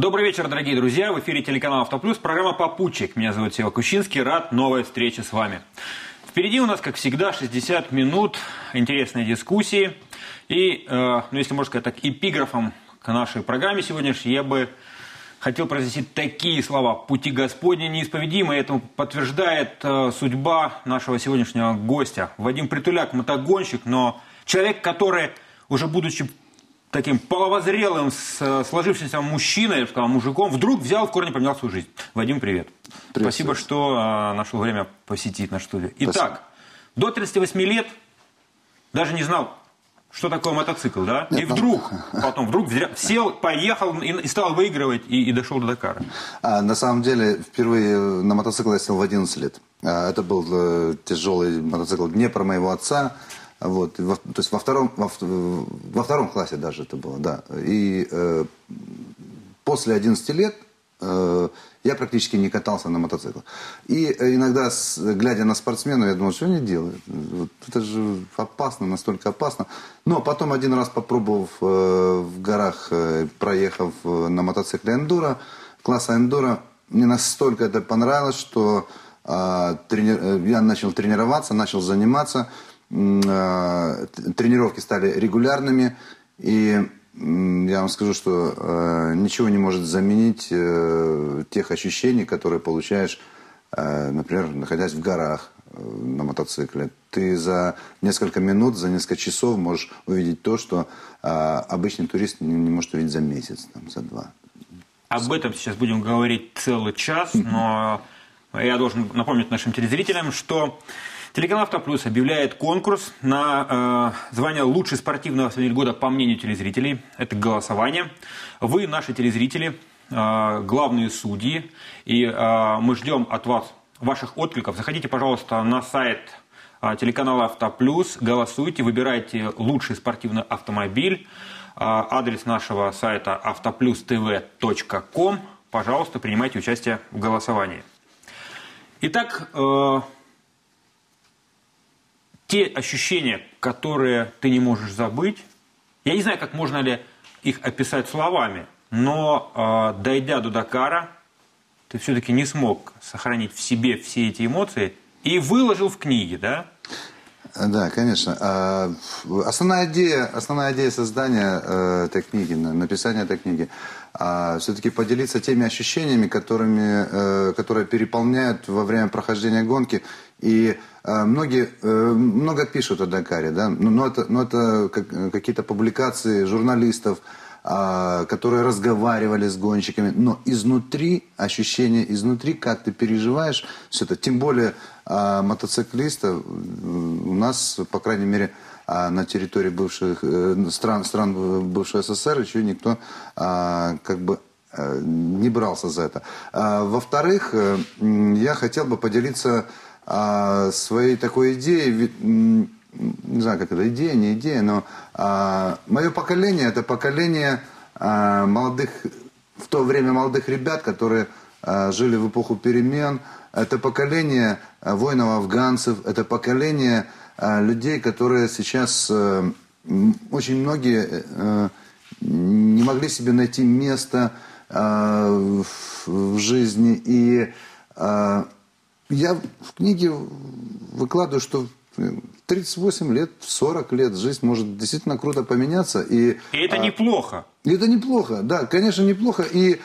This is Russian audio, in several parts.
Добрый вечер, дорогие друзья. В эфире телеканал «Автоплюс», программа «Попутчик». Меня зовут Сева Кущинский. Рад новой встрече с вами. Впереди у нас, как всегда, 60 минут интересной дискуссии. И, если можно сказать так, эпиграфом к нашей программе сегодняшней я бы хотел произнести такие слова: «Пути Господни неисповедимы». Этому подтверждает судьба нашего сегодняшнего гостя. Вадим Притуляк, мотогонщик, но человек, который, уже будучи таким половозрелым, сложившимся мужчиной, я бы сказал, мужиком, вдруг взял, в корне поменял свою жизнь. Вадим, привет. Спасибо, что нашел время посетить нашу студию. Итак, до 38 лет даже не знал, что такое мотоцикл, да? Нет, и вдруг сел, поехал и стал выигрывать, и дошел до Дакара. На самом деле, впервые на мотоцикл я сел в 11 лет. Это был тяжелый мотоцикл Днепра моего отца. Вот, то есть во втором классе даже это было, да. И после 11 лет я практически не катался на мотоциклах. И иногда, глядя на спортсменов, я думал, что они делают? Вот, это же опасно, настолько опасно. Но потом один раз попробовав в горах, проехав на мотоцикле эндуро, класса эндуро, мне настолько это понравилось, что я начал тренироваться, начал заниматься. Тренировки стали регулярными, и я вам скажу, что ничего не может заменить тех ощущений, которые получаешь, например, находясь в горах на мотоцикле. Ты за несколько минут, за несколько часов можешь увидеть то, что обычный турист не может увидеть за месяц, там, за два. Об этом сейчас будем говорить целый час, но я должен напомнить нашим телезрителям, что телеканал «Автоплюс» объявляет конкурс на звание «Лучший спортивный автомобиль года» по мнению телезрителей. Это голосование. Вы, наши телезрители, главные судьи. И мы ждем от вас ваших откликов. Заходите, пожалуйста, на сайт телеканала «Автоплюс», голосуйте, выбирайте лучший спортивный автомобиль. Адрес нашего сайта autoplustv.com. Пожалуйста, принимайте участие в голосовании. Итак, те ощущения, которые ты не можешь забыть, я не знаю, как можно ли их описать словами, но дойдя до Дакара, ты все-таки не смог сохранить в себе все эти эмоции и выложил в книге, да? Да, конечно. Основная идея создания этой книги, написания этой книги, все-таки поделиться теми ощущениями, которые переполняют во время прохождения гонки. И много пишут о Дакаре, да? Но это какие-то публикации журналистов, которые разговаривали с гонщиками, но изнутри, ощущения изнутри, как ты переживаешь все это, тем более мотоциклиста у нас, по крайней мере, на территории бывших стран бывшего СССР еще никто не брался за это. Во-вторых, я хотел бы поделиться своей такой идеей, не знаю, как это, идея, не идея, но мое поколение, это поколение молодых, в то время молодых ребят, которые жили в эпоху перемен, это поколение воинов-афганцев, это поколение людей, которые сейчас, очень многие не могли себе найти место в жизни. И я в книге выкладываю, что в 38 лет, в 40 лет жизнь может действительно круто поменяться. И это неплохо. И это неплохо, да, конечно, неплохо. И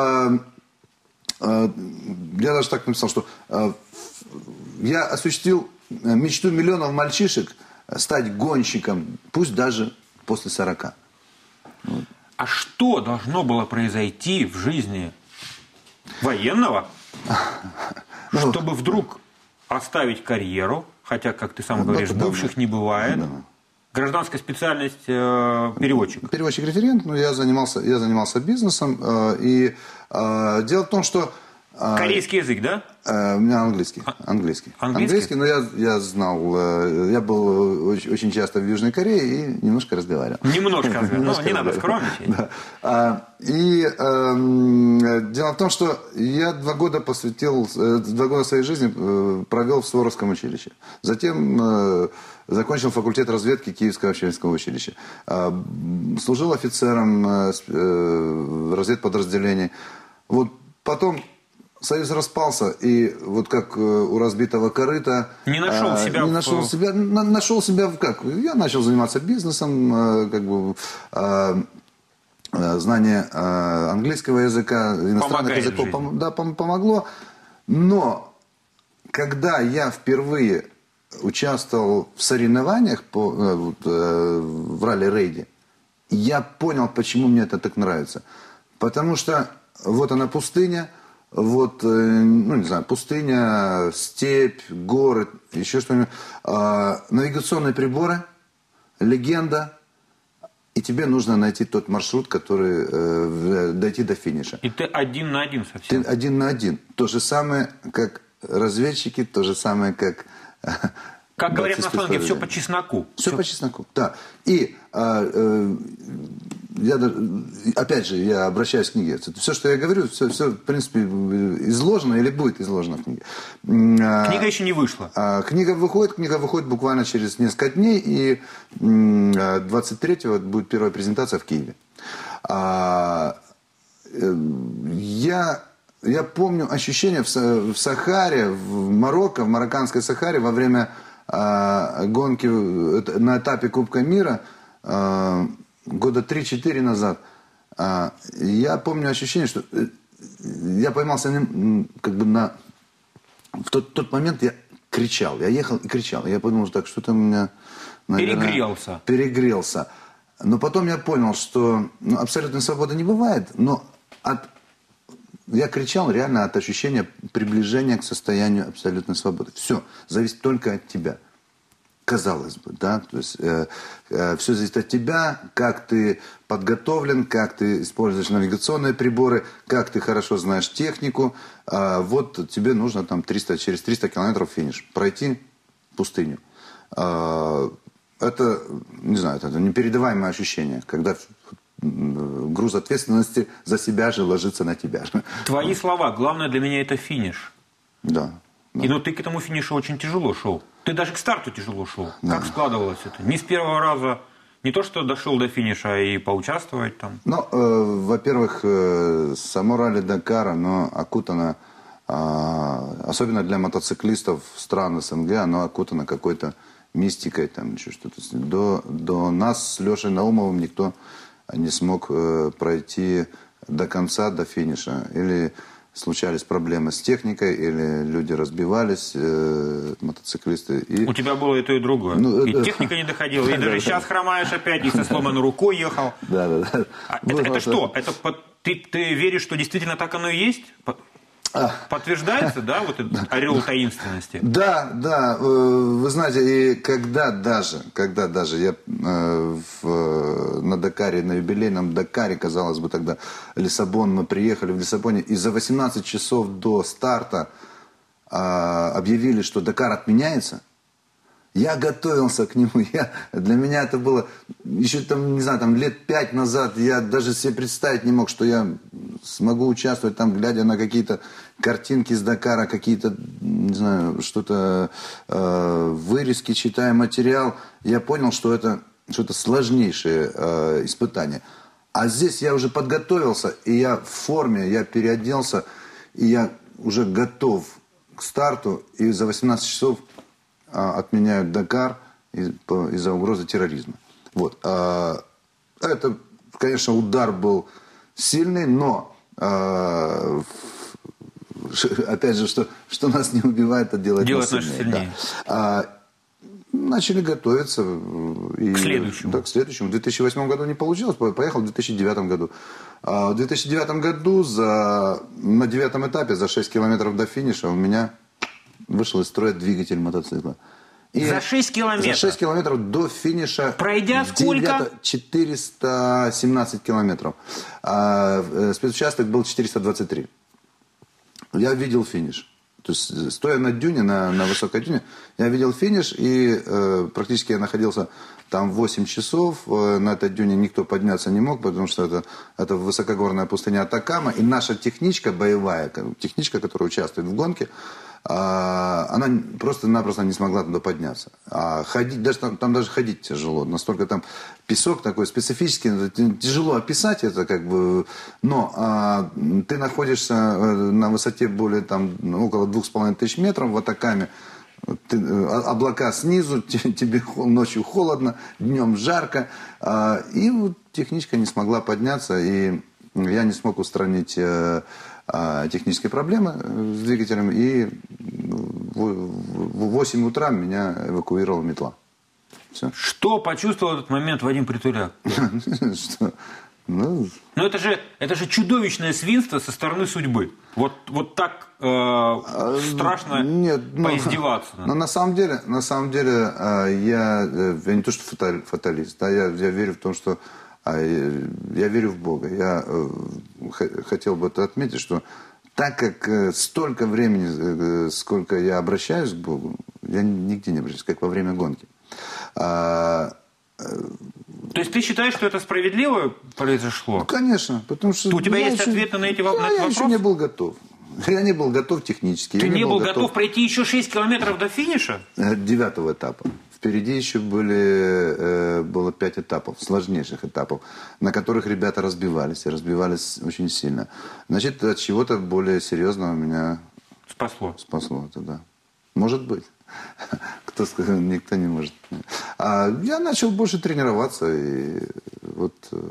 я даже так написал, что я осуществил мечту миллионов мальчишек стать гонщиком, пусть даже после 40. Вот. А что должно было произойти в жизни военного, чтобы вдруг оставить карьеру, хотя, как ты сам говоришь, бывших не бывает, гражданская специальность переводчик? Переводчик-референт, но я занимался бизнесом. И дело в том, что Корейский язык, да? У меня английский. Английский, но я знал. Я был очень часто в Южной Корее и немножко разговаривал. Немножко разговаривал, но не надо скромничать. И дело в том, что я 2 года своей жизни провел в Суворовском училище. Затем закончил факультет разведки Киевского общественного училища. Служил офицером в разведподразделении. Вот потом Союз распался, и вот как у разбитого корыта... Не нашел себя. Нашел себя как? Я начал заниматься бизнесом, как бы... Знание английского языка, иностранных языков помогло. Но когда я впервые участвовал в соревнованиях в ралли-рейде, я понял, почему мне это так нравится. Потому что вот она пустыня, вот, ну не знаю, пустыня, степь, горы, еще что-нибудь. Навигационные приборы, легенда. И тебе нужно найти тот маршрут, который дойти до финиша. И ты 1 на 1 совсем. Ты 1 на 1. То же самое, как разведчики, то же самое, как... Как говорят на фланге, все по чесноку. Все по чесноку, да. И опять же, я обращаюсь к книге. Все, что я говорю, все, в принципе, изложено или будет изложено в книге. Книга еще не вышла. Книга выходит буквально через несколько дней, и 23-го будет первая презентация в Киеве. Я помню ощущение в Сахаре, в Марокко, в марокканской Сахаре во время гонки на этапе Кубка мира года 3-4 назад. Я помню ощущение, что я поймался как бы в тот момент я кричал. Я ехал и кричал. Я подумал, что так что-то у меня, наверное, перегрелся. Но потом я понял, что абсолютной свободы не бывает, но я кричал реально от ощущения приближения к состоянию абсолютной свободы. Все зависит только от тебя. Казалось бы, да, то есть все зависит от тебя, как ты подготовлен, как ты используешь навигационные приборы, как ты хорошо знаешь технику. Вот тебе нужно там через 300 километров финиш, пройти пустыню. Это, не знаю, это непередаваемое ощущение, когда груз ответственности за себя же ложится на тебя. Твои слова, главное для меня это финиш. Да. И ты к этому финишу очень тяжело шел. Ты даже к старту тяжело шел. Как складывалось это? Не с первого раза. Не то, что дошел до финиша, а и поучаствовать там. Ну, во-первых, само ралли Дакара, оно окутано, особенно для мотоциклистов стран СНГ, оно окутано какой-то мистикой, там еще что-то. До нас с Лешей Наумовым никто не смог пройти до конца, до финиша. Или случались проблемы с техникой, или люди разбивались, мотоциклисты. У тебя было и то, и другое. И техника не доходила, и даже сейчас хромаешь опять, и со сломанной рукой ехал. Да. Это что? Ты веришь, что действительно так оно и есть? Подтверждается, да, вот этот орел таинственности? Да, вы знаете, и когда даже я на Дакаре, на юбилейном Дакаре, казалось бы, тогда Лиссабон, мы приехали в Лиссабоне, и за 18 часов до старта объявили, что Дакар отменяется. Я готовился к нему. Для меня это было еще там, не знаю, там лет 5 назад. Я даже себе представить не мог, что я смогу участвовать там, глядя на какие-то картинки с Дакара, какие-то, не знаю, что-то вырезки, читая материал. Я понял, что это сложнейшее испытание. А здесь я уже подготовился, и я в форме, я переоделся, и я уже готов к старту, и за 18 часов отменяют Дакар из-за угрозы терроризма. Вот. Это, конечно, удар был сильный, но опять же, что нас не убивает, это делает нас сильнее. Да. Начали готовиться. К следующему. Да, к следующему. В 2008 году не получилось, поехал в 2009 году. В 2009 году на 9-м этапе, за 6 километров до финиша, у меня вышел из строя двигатель мотоцикла. И за 6 километров? За 6 километров до финиша. Пройдя сколько? 417 километров. Спецучасток был 423. я видел финиш. То есть, стоя на дюне, на высокой дюне, я видел финиш, и практически я находился там 8 часов. На этой дюне никто подняться не мог, потому что это высокогорная пустыня Атакама. И наша техничка боевая, техничка, которая участвует в гонке, она просто-напросто не смогла туда подняться. А ходить, там даже ходить тяжело. Настолько там песок такой специфический. Тяжело описать это, как бы. Но ты находишься на высоте более около 2500 метров в Атакаме. Облака снизу, тебе ночью холодно, днем жарко. И вот техничка не смогла подняться, и я не смог устранить технические проблемы с двигателем, и в 8 утра меня эвакуировала метла. Все. Что почувствовал в этот момент Вадим Притуляк? Что? Ну, это же чудовищное свинство со стороны судьбы. Вот так страшно поиздеваться. Но на самом деле я не то, что фаталист, да, я верю в том, что я верю в Бога. Я хотел бы это отметить, что так как столько времени, сколько я обращаюсь к Богу, я нигде не обращаюсь, как во время гонки. То есть ты считаешь, что это справедливо произошло? Ну, конечно. Потому что у тебя есть ответы на эти вопросы? Я еще не был готов. Я не был готов технически. Ты не был готов пройти еще 6 километров до финиша? 9-го этапа. Впереди еще было 5 этапов, сложнейших этапов, на которых ребята разбивались, и разбивались очень сильно. Значит, от чего-то более серьезного меня спасло это, да. Может быть. Кто сказал, никто не может. Я начал больше тренироваться, и вот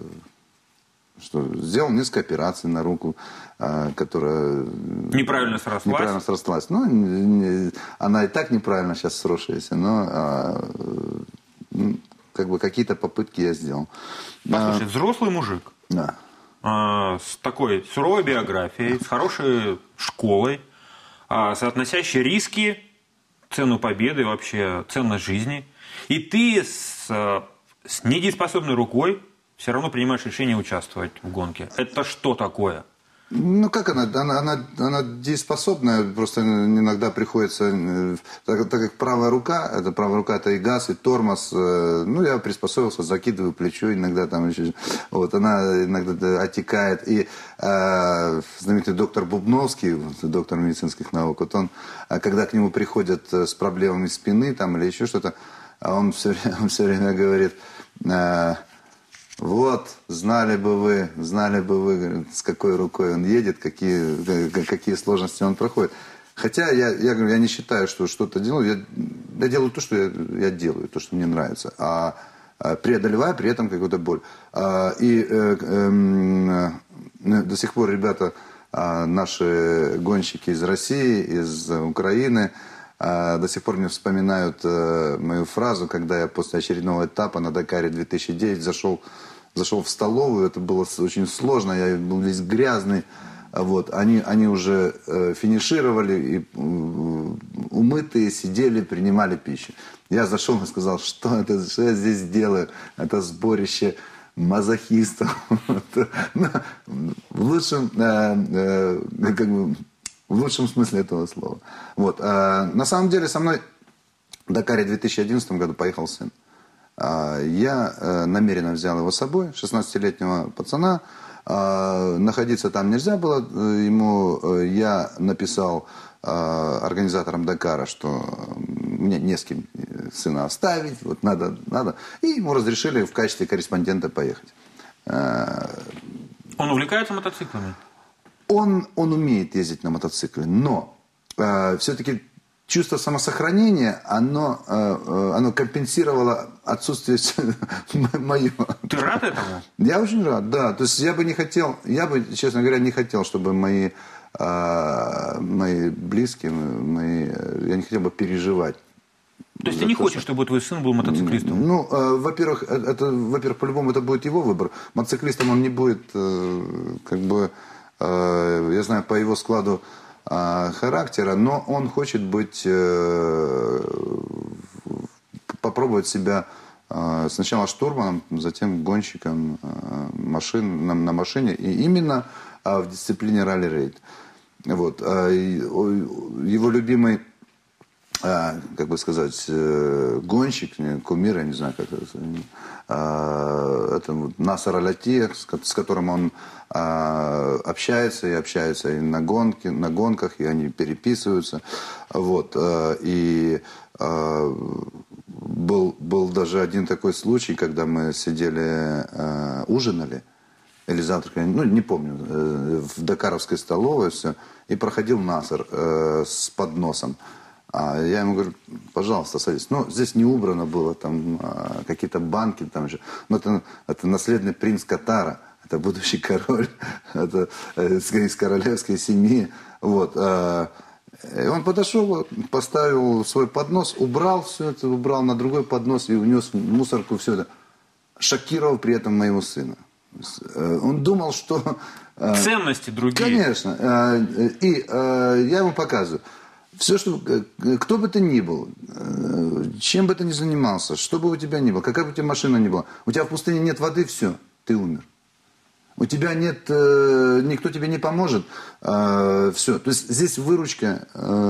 сделал несколько операций на руку, которая неправильно срослась. Ну, она и так неправильно сейчас сросшаяся, но как бы какие-то попытки я сделал. Послушай, взрослый мужик. Да. С такой суровой биографией, с хорошей школой, соотносящий риски, цену победы, вообще ценность жизни. И ты с недееспособной рукой все равно принимаешь решение участвовать в гонке. Это что такое? Ну, как она? Она дееспособная, просто иногда приходится, так как правая рука это и газ, и тормоз, ну, я приспособился, закидываю плечо, иногда там еще, вот, она иногда отекает, и знаменитый доктор Бубновский, доктор медицинских наук, вот он, когда к нему приходят с проблемами спины, там, или еще что-то, он все время говорит: вот, знали бы вы, говорит, с какой рукой он едет, какие сложности он проходит. Хотя я говорю, я не считаю, что что-то делаю. Я делаю то, что я делаю, то, что мне нравится. Преодолевая при этом какую-то боль. До сих пор ребята, наши гонщики из России, из Украины, до сих пор мне вспоминают мою фразу, когда я после очередного этапа на Дакаре 2009 зашел в столовую. Это было очень сложно, я был весь грязный. Вот. Они уже финишировали, и умытые сидели, принимали пищу. Я зашел и сказал, что я здесь делаю? Это сборище мазохистов. В лучшем смысле этого слова. Вот. На самом деле со мной в Дакаре в 2011 году поехал сын. Я намеренно взял его с собой, 16-летнего пацана. Находиться там нельзя было ему. Я написал организаторам Дакара, что мне не с кем сына оставить, вот надо. И ему разрешили в качестве корреспондента поехать. Он увлекается мотоциклами? Он умеет ездить на мотоцикле, но все-таки чувство самосохранения, оно компенсировало отсутствие мое. Ты рад этому? Я очень рад, да. То есть я бы, честно говоря, не хотел, чтобы мои близкие, я не хотел бы переживать. То есть ты не хочешь, чтобы твой сын был мотоциклистом? Ну, во-первых, по-любому это будет его выбор. Мотоциклистом он не будет, я знаю, по его складу характера, но он хочет попробовать себя сначала штурманом, затем гонщиком на машине, и именно в дисциплине ралли-рейд. Вот. Его любимый, как бы сказать, гонщик, кумир, я не знаю, как это вот Насер Аль-Аттия, с которым он общается и на гонках, и они переписываются. Вот. И был даже один такой случай, когда мы сидели, ужинали, или завтракали, ну, не помню, в дакаровской столовой все, и проходил Насер с подносом. А я ему говорю, пожалуйста, садись. Ну, здесь не убрано было, там какие-то банки, там еще. Но это наследный принц Катара, это будущий король, это из королевской семьи. Вот. И он подошел, поставил свой поднос, убрал все это, убрал на другой поднос и унес в мусорку все это, шокировав при этом моего сына. Он думал, что... Ценности другие. Конечно. И я ему показываю. Все, что, кто бы ты ни был, чем бы ты ни занимался, что бы у тебя ни было, какая бы у тебя машина ни была, у тебя в пустыне нет воды, все, ты умер. У тебя нет, никто тебе не поможет, все. То есть здесь выручка,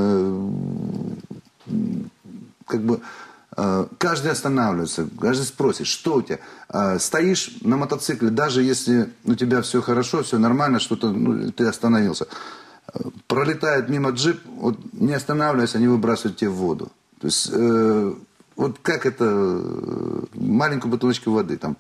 как бы, каждый останавливается, каждый спросит, что у тебя. Стоишь на мотоцикле, даже если у тебя все хорошо, все нормально, что-то, ну, ты остановился. Пролетает мимо джип, вот, не останавливаясь, они выбрасывают тебя в воду. То есть, вот как это, маленькую бутылочку воды там.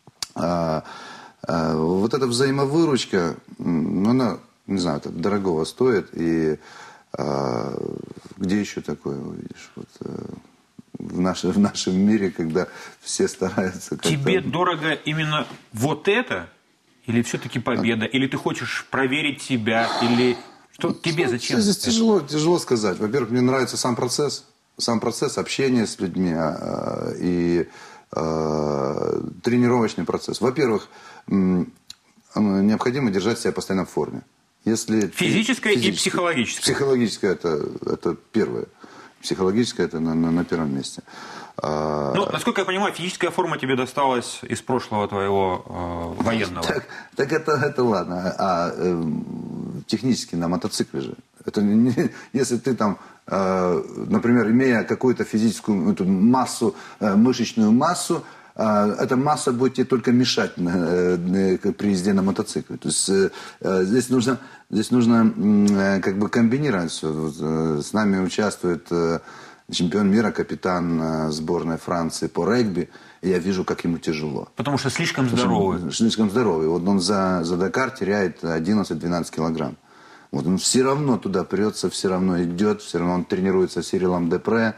Вот эта взаимовыручка, она, не знаю, это дорогого стоит. И где еще такое увидишь? Вот, в нашем мире, когда все стараются... Тебе дорого именно вот это? Или все-таки победа? Или ты хочешь проверить себя? Или что тебе зачем? Здесь тяжело сказать. Во-первых, мне нравится сам процесс общения с людьми и тренировочный процесс. Во-первых, необходимо держать себя постоянно в форме. Если физическое и психологическое. Психологическое это первое. Психологическое это на первом месте. Ну, насколько я понимаю, физическая форма тебе досталась из прошлого твоего военного. Так это ладно. Технически на мотоцикле же. Это если ты там, например, имея какую-то физическую массу, мышечную массу, эта масса будет тебе только мешать при езде на мотоцикле. То есть здесь нужно как бы комбинировать все. С нами участвует чемпион мира, капитан сборной Франции по регби. И я вижу, как ему тяжело. Потому что слишком здоровый. Слишком здоровый. Вот он за Дакар теряет 11-12 килограмм. Вот он все равно туда прется, все равно идет, все равно он тренируется с Сирилом Депре.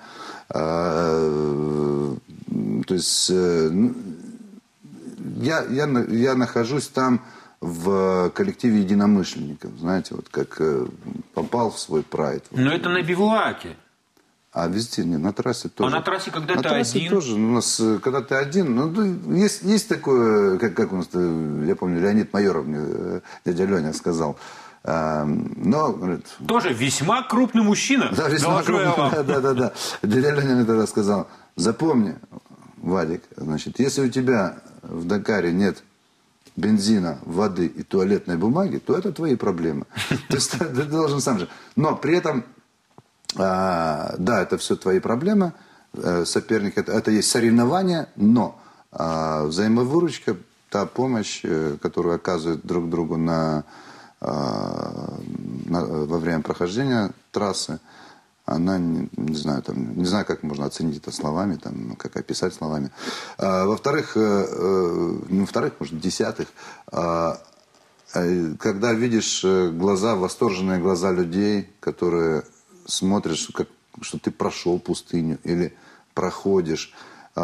То есть я нахожусь там в коллективе единомышленников. Знаете, вот как попал в свой прайд. Но это на бивуаке. А везде, не, на трассе тоже. А на трассе, когда ты один? На трассе тоже. У нас, когда ты один, ну, есть такое, как у нас, я помню, Леонид Майоров, мне дядя Леня сказал. Но, говорит, тоже весьма крупный мужчина. Да, весьма крупный. Да. Дядя Леня мне тогда сказал, запомни, Вадик, значит, если у тебя в Дакаре нет бензина, воды и туалетной бумаги, то это твои проблемы. То есть ты должен сам же. Но при этом, да, это все твои проблемы, соперник, это есть соревнования, но взаимовыручка, та помощь, которую оказывают друг другу во время прохождения трассы, она, не знаю, как можно оценить это словами, там, как описать словами. Во-вторых, может, десятых, когда видишь восторженные глаза людей, которые смотрят, что ты прошел пустыню или проходишь.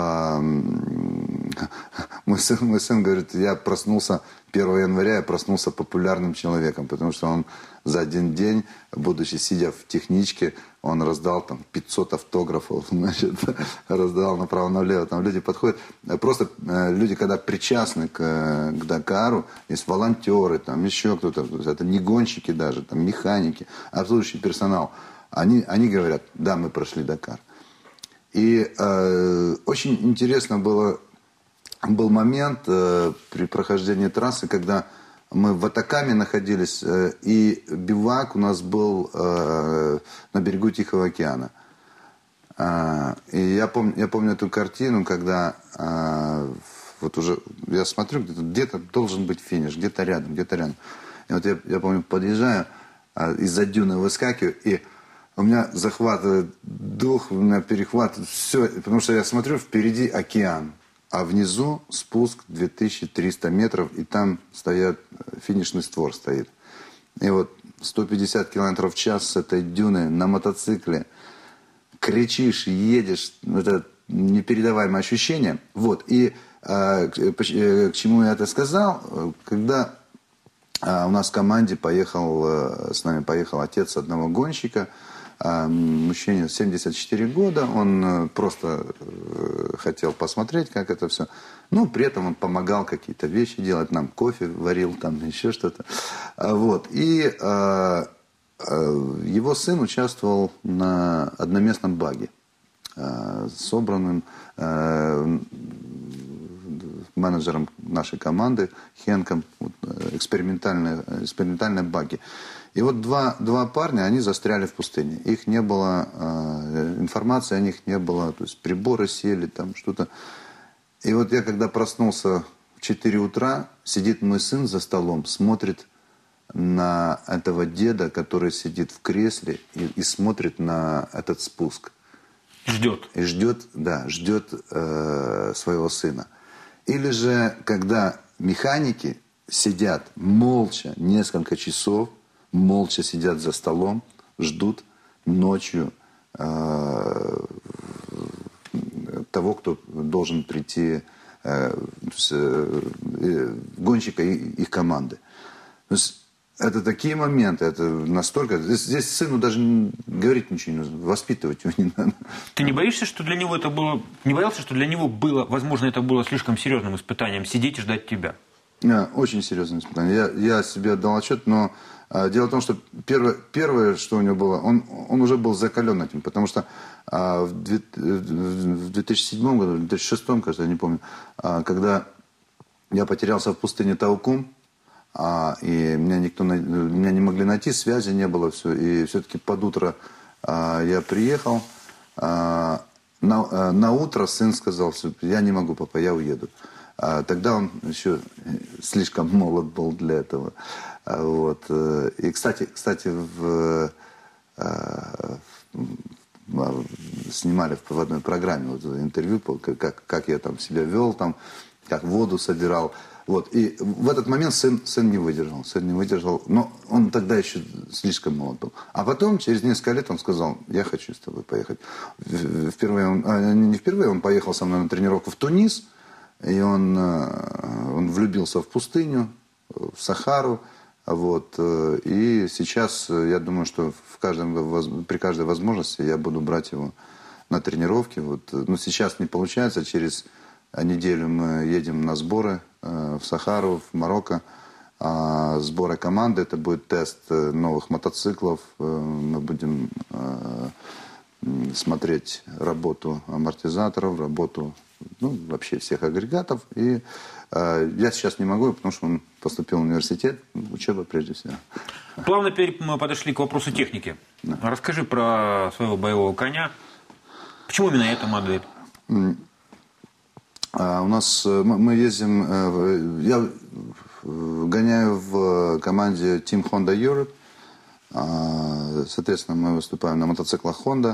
Мой сын говорит, я проснулся 1 января, я проснулся популярным человеком, потому что он за один день, будучи сидя в техничке, он раздал там 500 автографов, значит, раздал направо-налево. Там люди подходят, просто люди, когда причастны к Дакару, есть волонтеры, там еще кто-то, это не гонщики даже, там механики, обслуживающий персонал. Они говорят, да, мы прошли Дакар. И очень интересно был момент при прохождении трассы, когда Мы в Атакаме находились, и бивак у нас был на берегу Тихого океана. И я помню эту картину, когда вот уже я смотрю, где-то должен быть финиш, где-то рядом, где-то рядом. И вот я помню, подъезжаю, из-за дюны выскакиваю, и у меня захватывает дух, у меня перехватывает все, потому что я смотрю, впереди океан, а внизу спуск 2300 метров, и там стоят, финишный створ стоит. И вот 150 километров в час с этой дюны на мотоцикле, кричишь, едешь, это непередаваемое ощущение. Вот, и к чему я это сказал, когда у нас в команде с нами поехал отец одного гонщика, мужчине 74 года, он просто хотел посмотреть, как это все. Ну, при этом он помогал какие-то вещи делать, нам кофе варил, там еще что-то. Вот. И его сын участвовал на одноместном баге, собранным менеджером нашей команды, Хенком, экспериментальные баги. И вот два парня, они застряли в пустыне. Их не было, информации о них не было, то есть приборы сели, там что-то. И вот я когда проснулся в 4 утра, сидит мой сын за столом, смотрит на этого деда, который сидит в кресле и смотрит на этот спуск. Ждет. И ждет своего сына. Или же, когда механики сидят молча несколько часов, молча сидят за столом, ждут ночью того, кто должен прийти, гонщика и их команды. То есть это такие моменты, это настолько... Здесь сыну даже говорить ничего не нужно, воспитывать его не надо. Ты не боишься, что для него это было... Не боялся, что для него было, возможно, это было слишком серьезным испытанием, сидеть и ждать тебя? Очень серьезное испытание. Я себе отдал отчет, но дело в том, что первое, что у него было, он уже был закален этим, потому что в 2007 году, в 2006, кажется, я не помню, когда я потерялся в пустыне Таукум, и меня не могли найти, связи не было, все, и все-таки под утро я приехал, на утро сын сказал, что я не могу, папа, я уеду. Тогда он еще слишком молод был для этого. Вот. И, кстати, снимали в одной программе вот, интервью, как я там себя вел, там, как воду собирал. Вот. И в этот момент сын не выдержал. Но он тогда еще слишком молод был. А потом, через несколько лет, он сказал, я хочу с тобой поехать. Не впервые, он поехал со мной на тренировку в Тунис. И он влюбился в пустыню, в Сахару. Вот. И сейчас, я думаю, что при каждой возможности я буду брать его на тренировки. Вот. Но сейчас не получается. Через неделю мы едем на сборы в Сахару, в Марокко. Сборы команды. Это будет тест новых мотоциклов. Мы будем смотреть работу амортизаторов, работу вообще всех агрегатов. И я сейчас не могу, потому что он поступил в университет. Учеба прежде всего. Плавно мы подошли к вопросу техники. Да. Расскажи про своего боевого коня. Почему именно эта модель? У нас мы ездим... Я гоняю в команде Team Honda Europe. Соответственно, мы выступаем на мотоциклах Honda.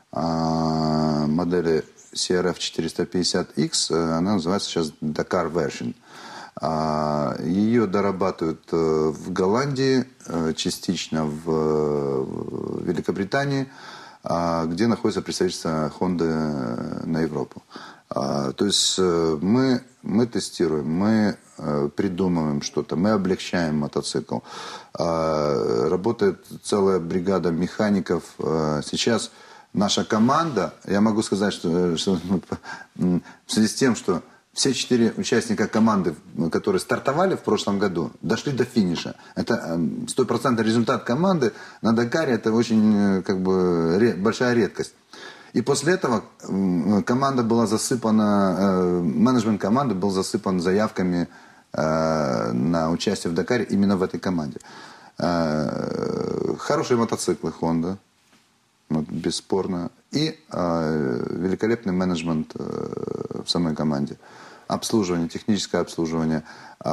Модели CRF 450X, она называется сейчас Dakar Version. Ее дорабатывают в Голландии, частично в Великобритании, где находится представительство Honda на Европу. То есть мы тестируем, мы придумываем что-то, мы облегчаем мотоцикл. Работает целая бригада механиков. Сейчас наша команда, я могу сказать, что в связи с тем, что все 4 участника команды, которые стартовали в прошлом году, дошли до финиша. Это 100% результат команды на Дакаре, это очень большая редкость. И после этого команда была засыпана, менеджмент команды был засыпан заявками на участие в Дакаре именно в этой команде. Хорошие мотоциклы Honda, вот, бесспорно, и великолепный менеджмент в самой команде. Обслуживание, техническое обслуживание.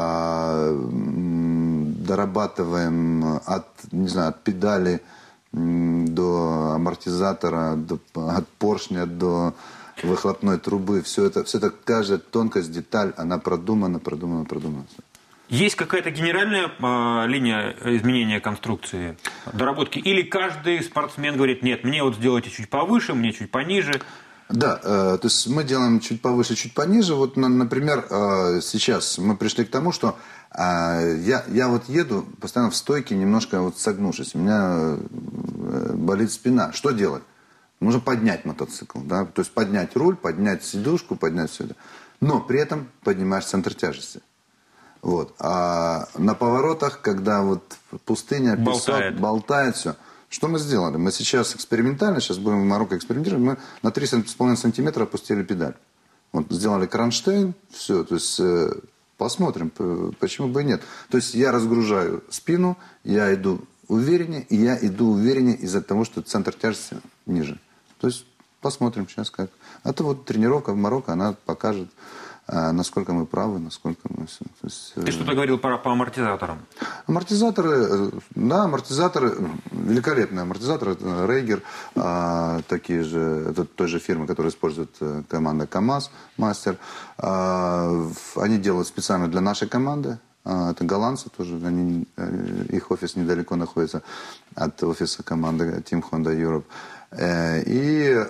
Дорабатываем от педали до амортизатора, от поршня до выхлопной трубы. Все это, каждая тонкость, деталь, она продумана. Есть какая-то генеральная линия изменения конструкции, доработки? Или каждый спортсмен говорит, нет, мне вот сделайте чуть повыше, мне чуть пониже? Да, то есть мы делаем чуть повыше, чуть пониже. Вот, например, сейчас мы пришли к тому, что я вот еду постоянно в стойке, немножко вот согнувшись. У меня болит спина. Что делать? Нужно поднять мотоцикл, да? То есть поднять руль, поднять сидушку, поднять все это. Но при этом поднимаешь центр тяжести. Вот. А на поворотах, когда вот пустыня, песок, болтает все. Что мы сделали? Мы сейчас экспериментально, сейчас будем в Марокко экспериментировать, мы на 3,5 сантиметра опустили педаль. Вот, сделали кронштейн, все, то есть посмотрим, почему бы и нет. То есть я разгружаю спину, я иду увереннее, и я иду увереннее из-за того, что центр тяжести ниже. То есть посмотрим сейчас как. Это вот тренировка в Марокко, она покажет, насколько мы правы, насколько мы все. То есть, ты что-то говорил по амортизаторам. Амортизаторы, великолепные амортизаторы, это Рейгер, такие же, это той же фирмы, которую использует команда КАМАЗ, Мастер. Они делают специально для нашей команды. Это голландцы тоже, их офис недалеко находится от офиса команды Team Honda Europe. И,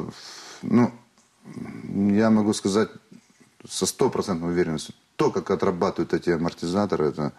я могу сказать со 100% уверенностью, то, как отрабатывают эти амортизаторы, это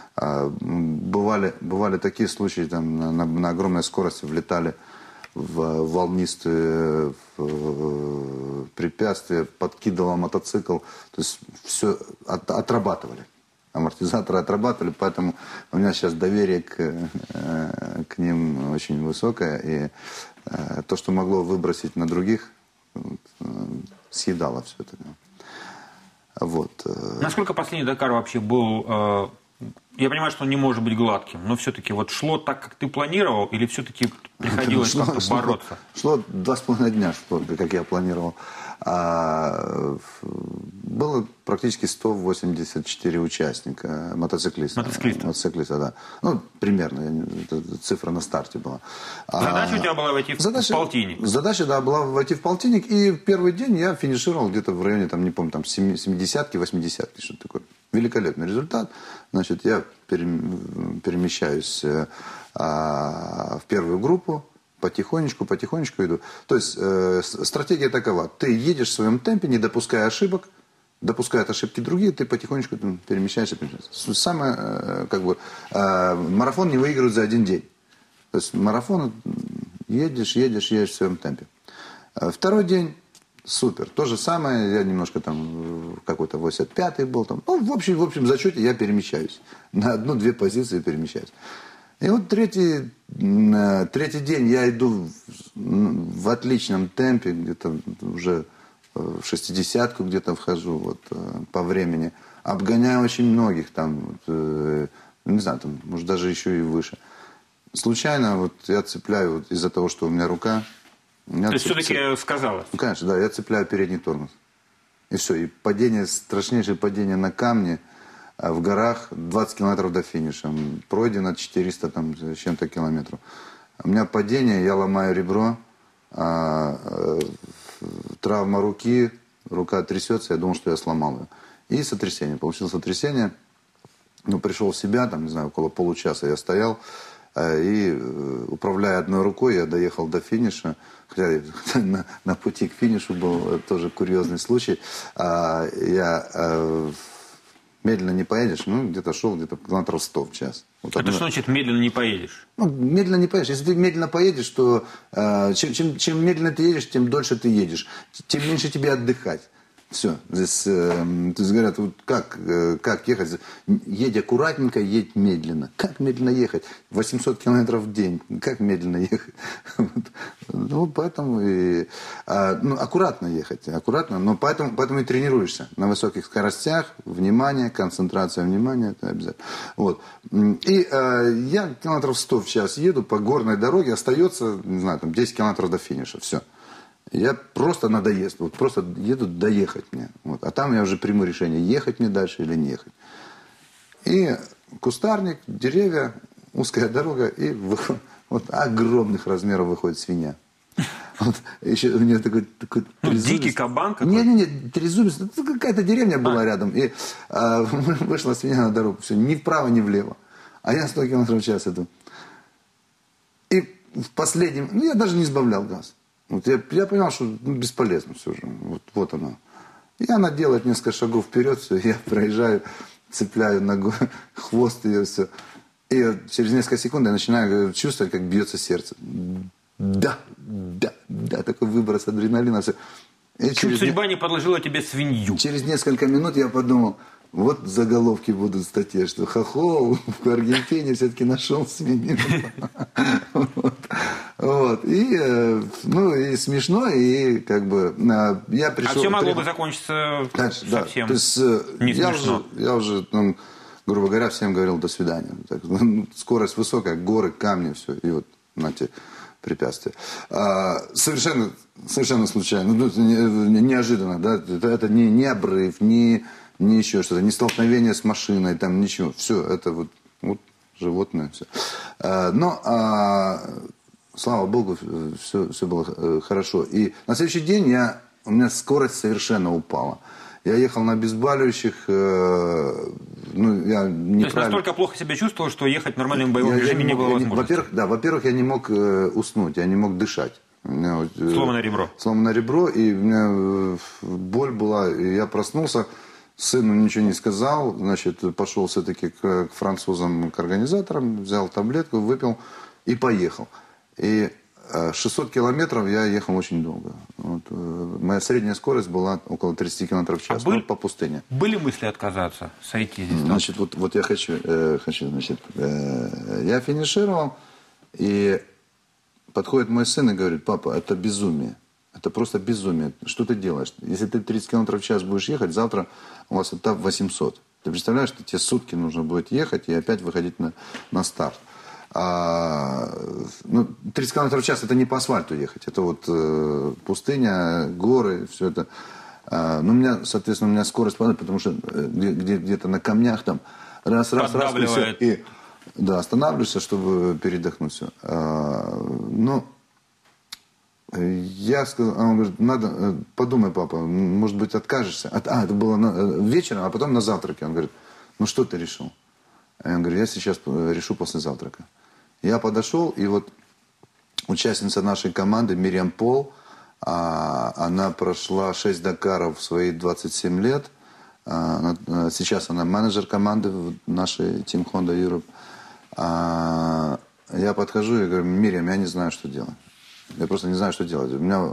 бывали такие случаи, там, на огромной скорости влетали в волнистые препятствия, подкидывал мотоцикл, то есть все отрабатывали. Амортизаторы отрабатывали, поэтому у меня сейчас доверие к ним очень высокое, и то, что могло выбросить на других, съедало все это. Вот. Насколько последний Дакар вообще был... Я понимаю, что он не может быть гладким, но все-таки вот шло так, как ты планировал, или все-таки приходилось как-то бороться? Шло 2,5 дня, как я планировал. Было практически 184 участника, мотоциклиста, да. Ну, примерно, цифра на старте была. Задача у тебя была войти в полтинник? Задача, да, была войти в полтинник, и в первый день я финишировал где-то в районе, там, не помню, там, 70-ки, 80-ки, что-то такое. Великолепный результат. Значит, я перемещаюсь в первую группу, потихонечку иду. То есть стратегия такова. Ты едешь в своем темпе, не допуская ошибок, допускают ошибки другие, ты потихонечку перемещаешься. Самое, марафон не выигрывают за один день. То есть марафон едешь в своем темпе. Второй день супер. То же самое, я немножко там какой-то 85-й был. Там. Ну, в общем зачете я перемещаюсь. На 1-2 позиции перемещаюсь. И вот третий день я иду в отличном темпе, где-то уже в 60-ку где-то вхожу вот, по времени. Обгоняю очень многих там, не знаю, там, может даже еще и выше. Случайно вот я цепляю вот, из-за того, что у меня рука. То есть все-таки сказалось? Ну, конечно, да, я цепляю передний тормоз. И все, и падение, страшнейшее падение на камне в горах 20 километров до финиша. Пройдено 400 там, с чем-то километров. У меня падение, я ломаю ребро, травма руки, рука трясется, я думал, что я сломал ее. И сотрясение, получилось сотрясение. Ну, пришел в себя, там, не знаю, около получаса я стоял, и, управляя одной рукой, я доехал до финиша. Хотя на пути к финишу был тоже курьезный случай. Я медленно не поедешь, ну, где-то шел, где-то километров 100 в час. Вот это что значит медленно не поедешь? Ну, медленно не поедешь. Если ты медленно поедешь, то чем медленно ты едешь, тем дольше ты едешь. Тем меньше тебе отдыхать. Все. Здесь, то есть говорят, вот как ехать? Едь аккуратненько, едь медленно. Как медленно ехать? 800 километров в день. Как медленно ехать? Ну, поэтому и... Ну, аккуратно ехать. Аккуратно, но поэтому и тренируешься. На высоких скоростях, внимание, концентрация внимания, это обязательно. Вот. И я километров 100 в час еду по горной дороге, остается, не знаю, там 10 километров до финиша. Все. Я просто надоест. Вот просто еду доехать мне. Вот. А там я уже приму решение, ехать мне дальше или не ехать. И кустарник, деревья, узкая дорога, и вот огромных размеров выходит свинья. Вот. Еще у нее такой дикий кабан какой-то? Не, трезубец. Какая-то деревня была рядом. И вышла свинья на дорогу. Все, ни вправо, ни влево. А я 100 км в час иду. И в последнем... Ну, я даже не сбавлял газ. Вот я понял, что бесполезно все же. Вот оно. И она делает несколько шагов вперед, все, я проезжаю, цепляю ногой хвост ее, все. И через несколько секунд я начинаю чувствовать, как бьется сердце. Да, такой выброс адреналина. Все. Чуть судьба не подложила тебе свинью. Через несколько минут я подумал, вот заголовки будут в статье, что хохол в Аргентине все-таки нашел свинью. Вот. И смешно, и как бы я пришел... А все могло бы закончиться совсем не смешно. Я уже, грубо говоря, всем говорил до свидания. Скорость высокая, горы, камни, все. И вот на те препятствия. Совершенно случайно, неожиданно. Да? Это не обрыв, не еще что-то, не столкновение с машиной, там ничего. Все, это вот животное. Все. Но, слава богу, все было хорошо. И на следующий день у меня скорость совершенно упала. Я ехал на обезболивающих, я неправильно... То есть настолько плохо себя чувствовал, что ехать в нормальном боевом режиме не было возможности? Во-первых, я не мог уснуть, я не мог дышать. Сломанное ребро. Сломанное ребро, и у меня боль была, и я проснулся, сыну ничего не сказал, значит, пошел все-таки к французам, к организаторам, взял таблетку, выпил и поехал. И 600 километров я ехал очень долго. Вот. Моя средняя скорость была около 30 километров в час, по пустыне. Были мысли отказаться, сойти здесь? Значит, вот я хочу, значит, я финишировал, и подходит мой сын и говорит: папа, это безумие. Это просто безумие. Что ты делаешь? Если ты 30 км в час будешь ехать, завтра у вас этап 800. Ты представляешь, что тебе сутки нужно будет ехать и опять выходить на старт. 30 км в час это не по асфальту ехать. Это вот пустыня, горы, все это. У меня скорость падает, потому что где-то на камнях там раз, и все. И, останавливаешься, чтобы передохнуть все. Я сказал, он говорит, подумай, папа, может быть, откажешься. Это было вечером, а потом на завтраке. Он говорит, что ты решил? Я говорю, я сейчас решу после завтрака. Я подошел, и вот участница нашей команды, Мириам Пол, она прошла 6 Дакаров в свои 27 лет. Сейчас она менеджер команды в нашей Team Honda Europe. Я подхожу и говорю, Мириам, я не знаю, что делать. Я просто не знаю, что делать.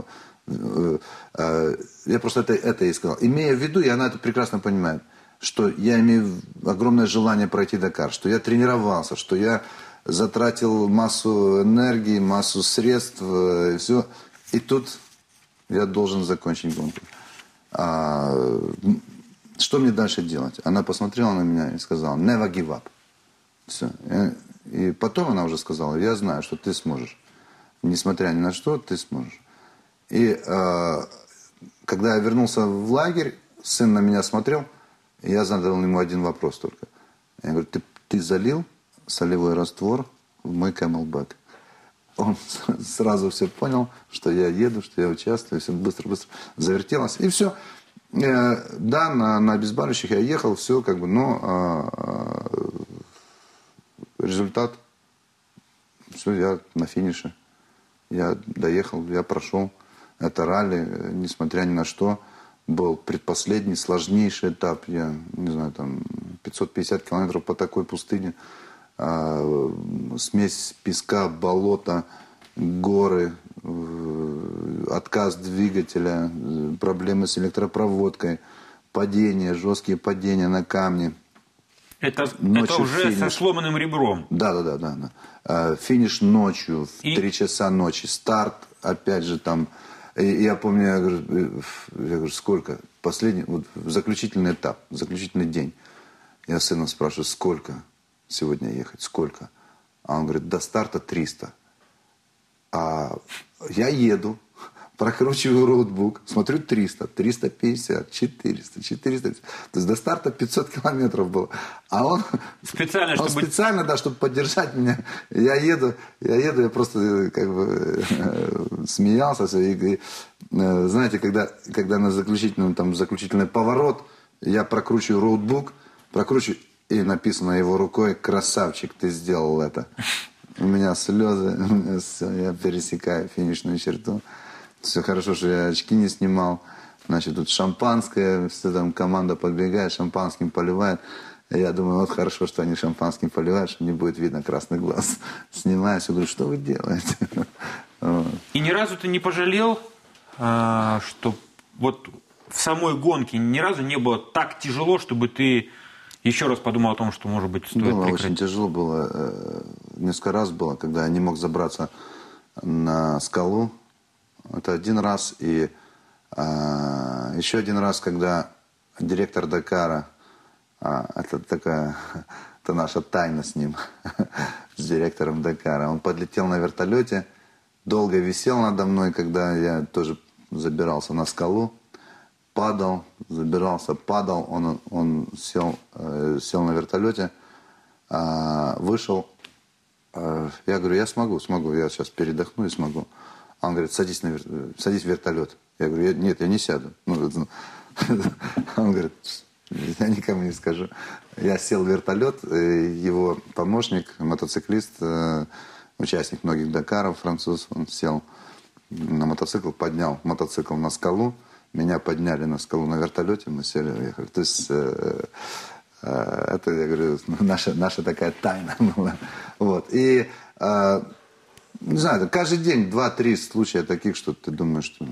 Я просто это ей сказал. Имея в виду, и она это прекрасно понимает, что я имею огромное желание пройти Дакар, что я тренировался, что я затратил массу энергии, массу средств, и все. И тут я должен закончить гонку. Что мне дальше делать? Она посмотрела на меня и сказала, never give up. Все. И потом она уже сказала, я знаю, что ты сможешь. Несмотря ни на что, ты сможешь. И когда я вернулся в лагерь, сын на меня смотрел, и я задал ему один вопрос только. Я говорю, ты залил солевой раствор в мой Camelback? Он сразу все понял, что я еду, что я участвую, все быстро-быстро завертелось. И все. Да, на обезболивающих я ехал, все как бы, но результат, все, я на финише. Я доехал, я прошел это ралли, несмотря ни на что. Был предпоследний, сложнейший этап. Я, не знаю, там 550 километров по такой пустыне. Смесь песка, болота, горы, отказ двигателя, проблемы с электропроводкой, падения, жесткие падения на камни. Это Ночью уже финиш. со сломанным ребром. Да. Финиш ночью, в 3 часа ночи. Старт, опять же, там. И я помню, я говорю, сколько? Последний, вот, заключительный этап, заключительный день. Я сына спрашиваю, сколько сегодня ехать, сколько? А он говорит, до старта 300. А я еду, прокручиваю роутбук, смотрю 300, 350, 400, 400. То есть до старта 500 километров было. А он специально, да, чтобы поддержать меня. Я еду, я просто как бы смеялся. И, знаете, когда на заключительный поворот, я прокручиваю роутбук, и написано его рукой, красавчик, ты сделал это. У меня слезы, я пересекаю финишную черту. Все хорошо, что я очки не снимал. Значит, тут шампанское, все там команда подбегает, шампанским поливает. Я думаю, вот хорошо, что они шампанским поливают, что не будет видно красный глаз. Снимаюсь, говорю, что вы делаете? И ни разу ты не пожалел, что вот в самой гонке ни разу не было так тяжело, чтобы ты еще раз подумал о том, что, может быть, стоит было прекратить? Очень тяжело было. Несколько раз было, когда я не мог забраться на скалу. Это один раз. И еще один раз, когда директор Дакара, это наша тайна с ним, с директором Дакара, он подлетел на вертолете, долго висел надо мной, когда я тоже забирался на скалу. Падал, забирался, падал, он сел на вертолете, вышел. Я говорю, я смогу, я сейчас передохну и смогу. Он говорит, садись в вертолет. Я говорю, нет, я не сяду. Он говорит, я никому не скажу. Я сел в вертолет, его помощник, мотоциклист, участник многих Дакаров, француз, он сел на мотоцикл, поднял мотоцикл на скалу. Меня подняли на скалу на вертолете, мы сели и уехали. То есть, это, я говорю, наша такая тайна была. Вот. И, не знаю, каждый день 2-3 случая таких, что ты думаешь, что...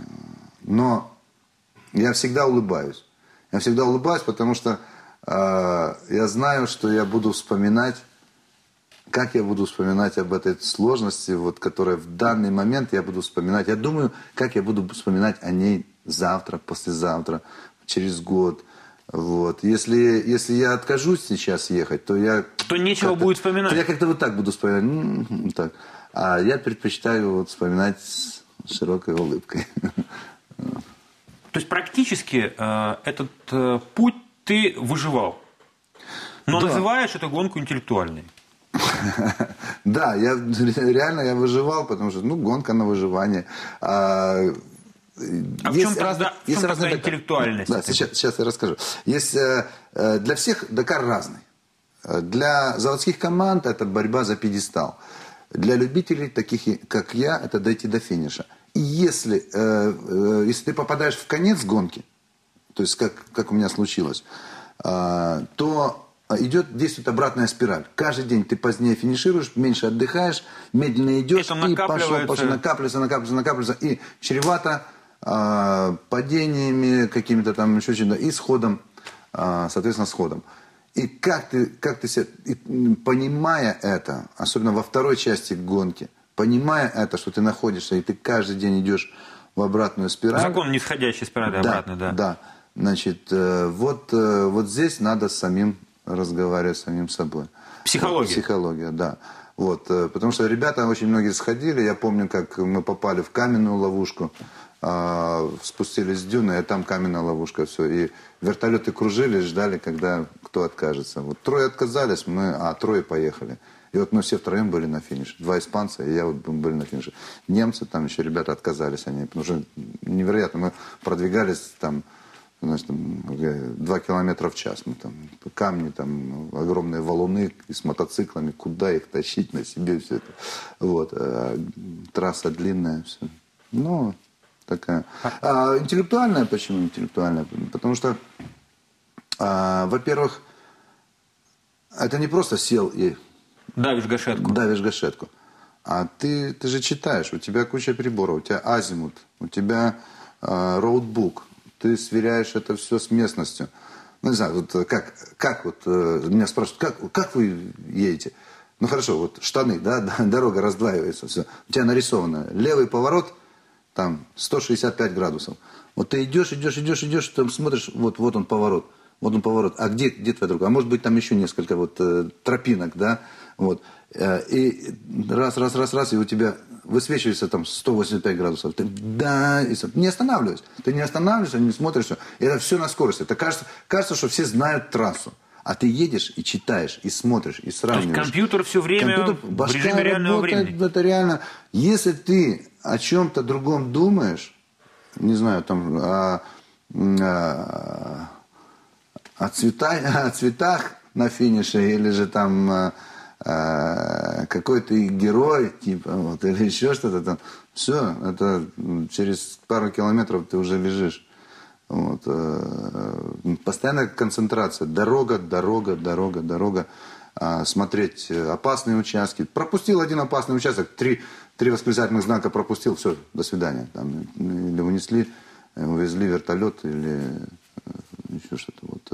Но я всегда улыбаюсь. Потому что я знаю, что я буду вспоминать, как я буду вспоминать об этой сложности, вот, которая в данный момент я буду вспоминать. Я думаю, как я буду вспоминать о ней завтра, послезавтра, через год. Вот. Если я откажусь сейчас ехать, то я... То нечего будет вспоминать. То я как-то вот так буду вспоминать. Так. А я предпочитаю вот вспоминать с широкой улыбкой. То есть практически этот путь ты выживал. Но называешь эту гонку интеллектуальной. Да, я выживал, потому что, гонка на выживание. В чем тогда интеллектуальность? Да, сейчас я расскажу. Есть для всех Дакар разный. Для заводских команд это борьба за пьедестал. Для любителей, таких как я, это дойти до финиша. И если ты попадаешь в конец гонки, то есть как у меня случилось, то действует обратная спираль. Каждый день ты позднее финишируешь, меньше отдыхаешь, медленно идешь, и пошел, накапливается, и чревато падениями какими-то там, еще чем-то, и сходом, соответственно, сходом. И как ты понимая это, особенно во второй части гонки, понимая это, что ты находишься, и ты каждый день идешь в обратную спираль. Закон нисходящей спирали обратно, да. Да. Значит, вот здесь надо разговаривать с самим собой. Психология, да. Вот, потому что ребята очень многие сходили. Я помню, как мы попали в каменную ловушку, спустились с дюны, а там каменная ловушка, все. И вертолеты кружили, ждали, когда кто откажется. Вот 3 отказались, 3 поехали. И вот мы все втроем были на финише. 2 испанца, и я вот были на финише. Немцы, там еще ребята отказались, потому что невероятно. Мы продвигались там, значит, 2 километра в час. Мы там камни, там огромные валуны и с мотоциклами. Куда их тащить на себе, все это. Вот. Трасса длинная, все. Такая. Интеллектуальная, почему интеллектуальная? Потому что, во-первых, это не просто сел и... Давишь гашетку. А ты же читаешь, у тебя куча приборов, у тебя азимут, у тебя роутбук, ты сверяешь это все с местностью. Ну, не знаю, вот как вот, меня спрашивают, как вы едете? Ну, хорошо, вот штаны, да, дорога раздваивается, все. У тебя нарисовано левый поворот, там, 165 градусов. Вот ты идешь, там смотришь, вот он поворот. Вот он поворот. А где твоя дорога? А может быть, там еще несколько вот тропинок, да? Вот. И раз, и у тебя высвечивается там 185 градусов. Ты, да, и не останавливайся. Ты не останавливаешься, не смотришь. И это все на скорости. Это кажется, что все знают трассу. А ты едешь и читаешь, и смотришь, и сравниваешь. То есть компьютер все время в режиме реального времени. Это реально. Если ты о чем-то другом думаешь, не знаю, там, о цветах на финише, или же там какой-то герой, типа, вот, или еще что-то там, все, это через пару километров ты уже лежишь. Вот, постоянная концентрация. Дорога. Смотреть опасные участки. Пропустил один опасный участок, три восклицательных знака пропустил, все, до свидания. Там, или увезли вертолет, или еще что-то.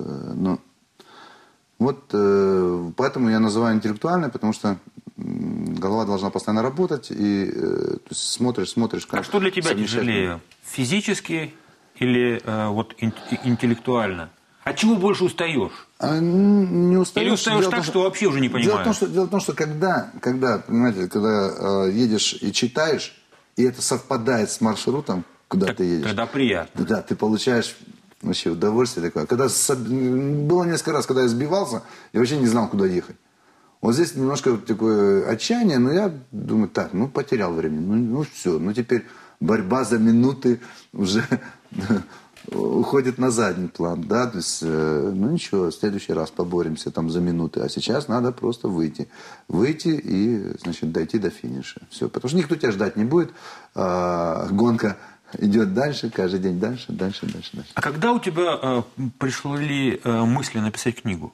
Поэтому я называю интеллектуальной, потому что голова должна постоянно работать, и то есть смотришь, как... А что для тебя тяжелее? Физически или интеллектуально? От чего больше устаешь? Не устаешь. Или устаешь так, что вообще уже не понимаешь? Дело в том, что когда едешь и читаешь, и это совпадает с маршрутом, куда ты едешь. Тогда приятно. Да, ты получаешь вообще удовольствие такое. Было несколько раз, когда я сбивался, я вообще не знал, куда ехать. Вот здесь немножко такое отчаяние, но я думаю, потерял время, все, теперь борьба за минуты уже уходит на задний план, да, то есть, ничего, в следующий раз поборемся там за минуты, а сейчас надо просто выйти и, значит, дойти до финиша, все, потому что никто тебя ждать не будет, гонка идет дальше, каждый день дальше. А когда у тебя пришли мысли написать книгу?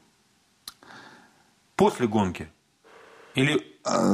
После гонки? Или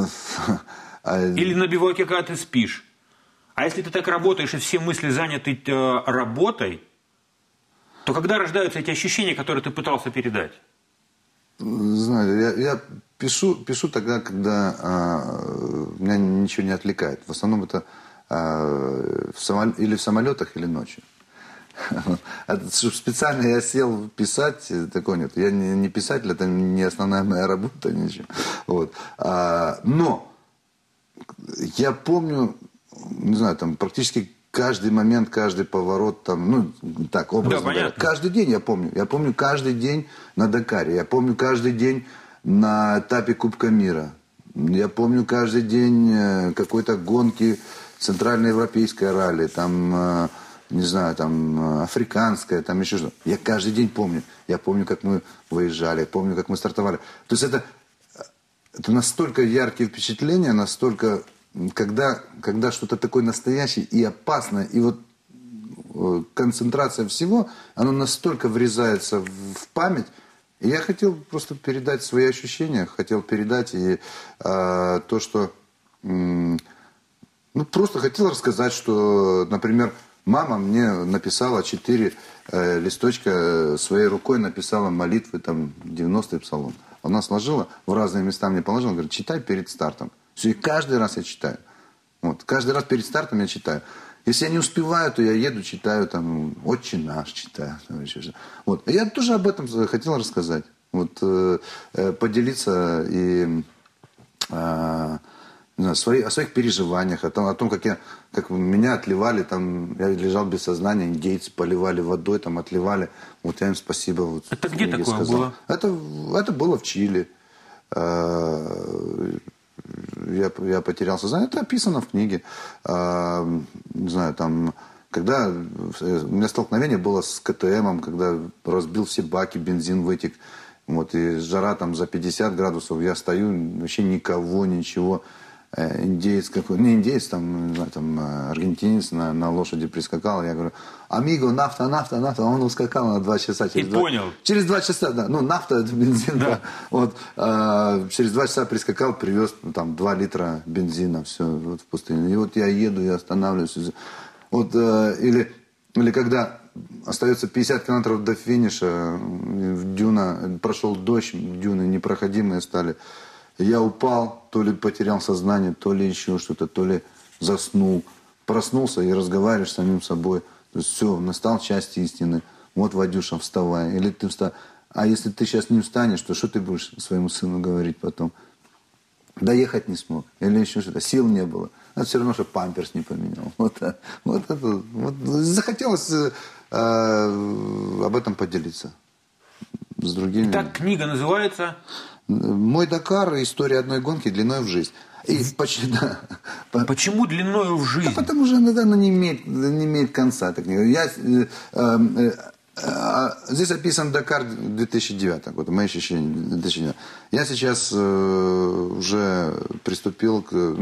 на биваке, когда ты спишь? А если ты так работаешь, и все мысли заняты работой, то когда рождаются эти ощущения, которые ты пытался передать? Знаю, я пишу тогда, когда меня ничего не отвлекает. В основном это или в самолетах, или ночью. Специально я сел писать, такого нет. Я не писатель, это не основная моя работа, ничего. Вот. Но я помню, не знаю, там практически каждый момент, каждый поворот, там, образно говоря. Каждый день я помню. Я помню каждый день на Дакаре. Я помню каждый день на этапе Кубка мира. Я помню каждый день какой-то гонки, центральноевропейское ралли, там, не знаю, там, африканское, там еще что-то. Я каждый день помню. Я помню, как мы выезжали, помню, как мы стартовали. То есть это настолько яркие впечатления, настолько, когда что-то такое настоящее и опасное, и вот концентрация всего, оно настолько врезается в память. И я хотел просто передать свои ощущения, хотел передать и то, что... просто хотел рассказать, что, например, мама мне написала 4 листочка своей рукой, написала молитвы, там, 90-й псалом. Она сложила, в разные места мне положила, говорит, читай перед стартом. Все, и каждый раз я читаю. Вот, каждый раз перед стартом я читаю. Если я не успеваю, то я еду, читаю, там, «Отче наш» читаю. Там, еще что-то. Вот. Я тоже об этом хотел рассказать. Вот, поделиться и... о своих переживаниях, о том, как меня отливали, там, я лежал без сознания, индейцы поливали водой, там, отливали. Вот я им спасибо. Вот, это где такое сказал. было? Это было в Чили. Я потерял сознание. Это описано в книге. Не знаю, там, когда у меня столкновение было с КТМом, когда разбил все баки, бензин вытек. Вот, и жара там за 50 градусов, я стою, вообще никого, ничего. Индеец какой, не индеец, там, не знаю, там аргентинец на лошади прискакал, я говорю, амиго, нафта, он ускакал на 2 часа. Понял. Через 2 часа, да, нафта, это бензин, да. Вот, через 2 часа прискакал, привез там 2 литра бензина, все, вот в пустыне. И вот я еду, я останавливаюсь. Вот, или Или когда остается 50 километров до финиша, дюна, прошел дождь, дюны непроходимые стали. Я упал, то ли потерял сознание, то ли еще что-то, то ли заснул. Проснулся и разговариваешь с самим собой. То есть все, настал час истины. Вот, Вадюша, вставай. Или ты встал. А если ты сейчас не встанешь, то что ты будешь своему сыну говорить потом? Доехать не смог. Или еще что-то. Сил не было. А все равно, что памперс не поменял. Вот захотелось об этом поделиться с другими. Так книга называется... «Мой Дакар. История одной гонки длиной в жизнь». И Почему длиною в жизнь? Да потому что она не имеет конца. Эта книга. Здесь описан Дакар 2009 года, мои ощущения 2009. Я сейчас уже приступил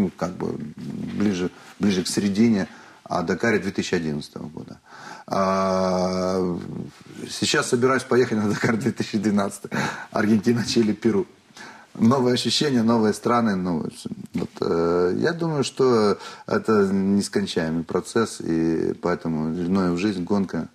ближе к середине о Дакаре 2011 года. Сейчас собираюсь поехать на Дакар 2012. Аргентина, Чили, Перу. Новые ощущения, новые страны, новые. Я думаю, что это нескончаемый процесс, и поэтому длиною в жизнь гонка.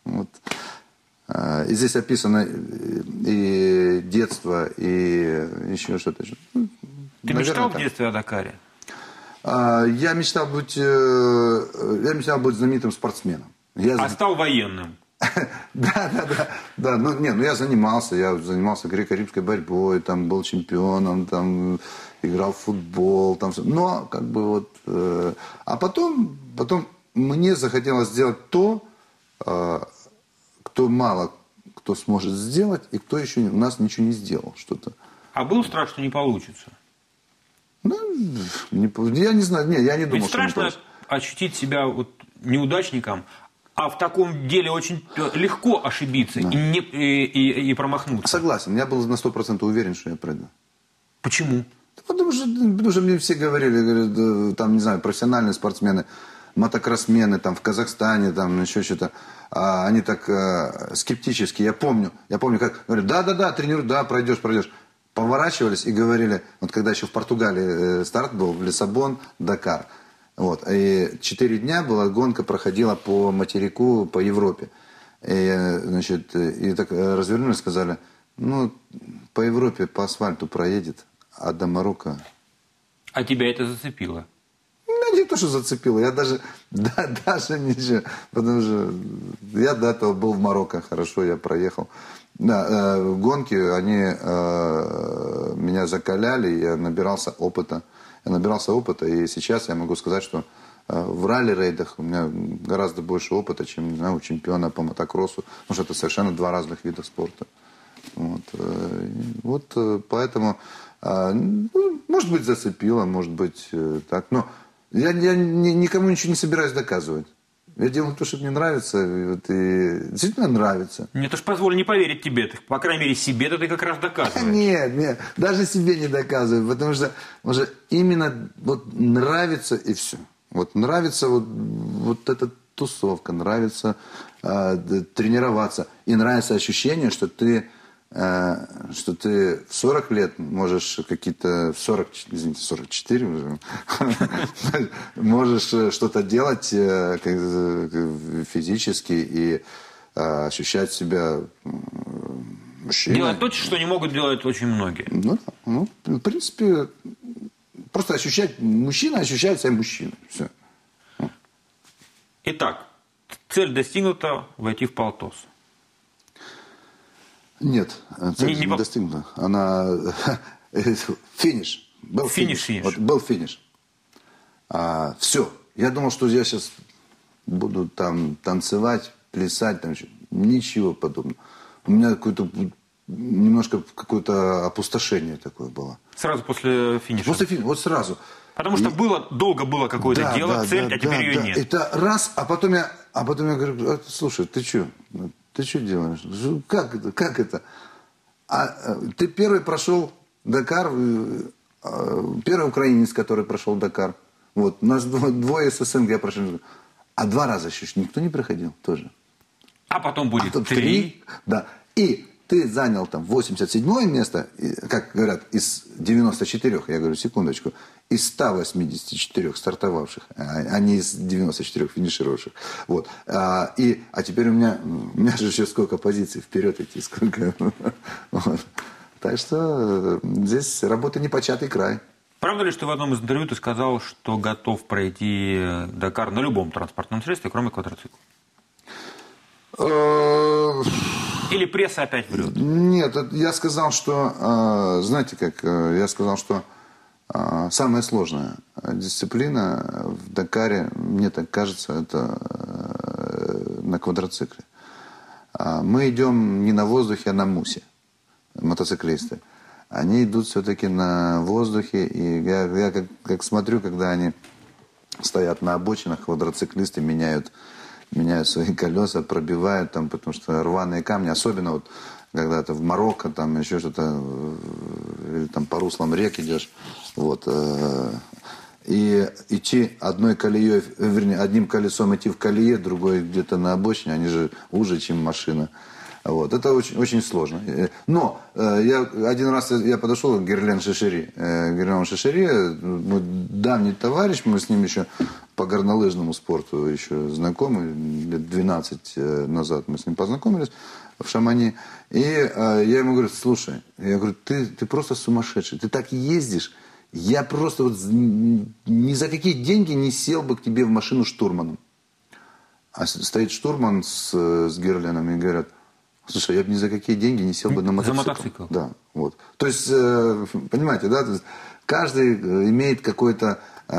И здесь описано и детство, и еще что-то. Ты мечтал в детстве о Дакаре? Я мечтал быть знаменитым спортсменом. Стал военным? Да. Я занимался греко-римской борьбой, там был чемпионом, там играл в футбол, но а потом мне захотелось сделать то, кто мало кто сможет сделать, и кто еще у нас ничего не сделал что-то. А был страх, что не получится? Я не знаю, я не думал, ведь страшно ощутить себя неудачником, а в таком деле очень легко ошибиться и промахнуться. Согласен, я был на 100% уверен, что я пройду. Почему? Потому что мне все говорили, там, не знаю, профессиональные спортсмены, мотокроссмены там, в Казахстане, там, еще что-то, они так скептически, я помню, как говорят, да, тренируй, да, пройдешь. Поворачивались и говорили, когда еще в Португалии старт был, в Лиссабон, Дакар. И 4 дня была гонка, проходила по материку, по Европе. И так развернулись, сказали, по Европе, по асфальту проедет, а до Марокко... А тебя это зацепило? Не то, что зацепило, я даже ничего, потому что я до этого был в Марокко, хорошо, я проехал. Да, гонки, они меня закаляли, я набирался опыта, и сейчас я могу сказать, что в ралли-рейдах у меня гораздо больше опыта, чем, не знаю, у чемпиона по мотокроссу, потому что это совершенно два разных вида спорта. Поэтому, может быть, зацепило, может быть, так, но я никому ничего не собираюсь доказывать. Я делаю то, что мне нравится, и действительно нравится. Нет уж, позволь не поверить тебе. По крайней мере, себе-то ты как раз доказываешь. Нет, даже себе не доказываю, потому что именно нравится и все. Нравится эта тусовка, нравится тренироваться. И нравится ощущение, что ты в 40 лет можешь какие-то, 44 уже, можешь что-то делать физически и ощущать себя мужчиной. Делать то, что не могут делать очень многие. В принципе, просто мужчина ощущает себя мужчиной. Все. Итак, цель достигнута, войти в Палтос. Нет, цель не достигнута. Она... Финиш. Был финиш. Был финиш. Все. Я думал, что я сейчас буду там танцевать, плясать. Ничего подобного. У меня немножко какое-то опустошение такое было. Сразу после финиша? После финиша, сразу. Потому что долго было какое-то дело, цель, а теперь ее нет. Это раз, а потом я говорю, слушай, ты что? Ты что делаешь? Как это? Ты первый прошел Дакар, первый украинец, который прошел Дакар. У нас двое с СНГ прошли. А 2 раза еще никто не проходил тоже. А потом будет 3. Да. И ты занял там 87-е место, как говорят, из 94, я говорю, секундочку, из 184 стартовавших, а не из 94 финишировавших. Вот. А теперь у меня же еще сколько позиций вперед идти, сколько. Вот. Так что здесь работа непочатый край. Правда ли, что в одном из интервью ты сказал, что готов пройти Дакар на любом транспортном средстве, кроме квадроцикла? Или пресса опять врет? Нет, я сказал, что, знаете как, я сказал, что самая сложная дисциплина в Дакаре, мне так кажется, это на квадроцикле. Мы идем не на воздухе, а на мусе, мотоциклисты. Они идут все-таки на воздухе, и я как смотрю, когда они стоят на обочинах, квадроциклисты меняют свои колеса, пробивают там, потому что рваные камни, особенно вот когда ты в Марокко, там еще что-то, или там по руслам рек идешь, вот, и идти одной колеей, вернее, одним колесом идти в колее, другой где-то на обочине, они же уже, чем машина. Вот. Это очень, очень сложно. Но один раз я подошел к Герлен Шишери. Герлен Шишери, мой давний товарищ, мы с ним еще по горнолыжному спорту еще знакомы. Лет 12 назад мы с ним познакомились в Шамани. И я ему говорю, слушай, я говорю, ты просто сумасшедший. Ты так ездишь. Я просто вот ни за какие деньги не сел бы к тебе в машину штурманом. А стоит штурман с Герленом и говорят, слушай, я бы ни за какие деньги не сел бы на мотоцикл. За мотоцикл. Да, вот. То есть, понимаете, да, то есть каждый имеет какие-то